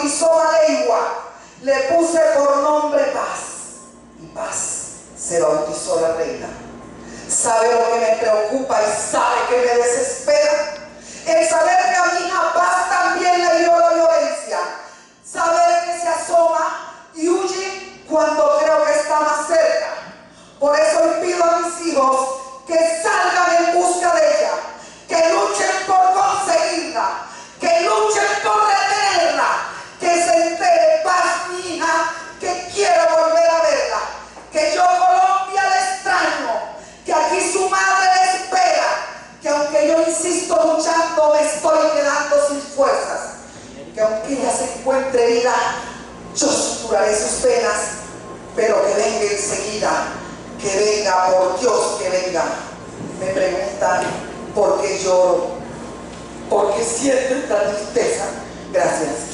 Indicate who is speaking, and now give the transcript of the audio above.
Speaker 1: bautizó a Leiwa, le puse por nombre Paz, y Paz se bautizó la reina. ¿Sabe lo que me preocupa y sabe que me desespera? El saber que a mi hija Paz también le dio la violencia. Saber que se asoma y huye cuando creo que está más cerca. Por eso le pido a mis hijos que salgan en busca de ella, que luchen por conseguirla, que luchen por retenerla, que se entere Paz, mi hija, que quiero volver a verla, que yo Colombia la extraño, que aquí su madre la espera, que aunque yo insisto luchando me estoy quedando sin fuerzas, que aunque ella se encuentre herida, yo suturaré sus penas, pero que venga enseguida, que venga, por Dios que venga. Me preguntan por qué lloro, por qué siento esta tristeza. Gracias.